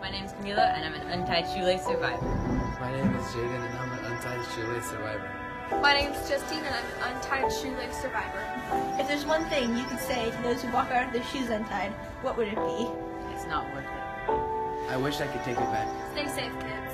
My name's Camila, and I'm an untied shoelace survivor. My name is Jaden, and I'm an untied shoelace survivor. My name's Justine, and I'm an untied shoelace survivor. If there's one thing you could say to those who walk around with their shoes untied, what would it be? It's not worth it. I wish I could take it back. Stay safe, kid.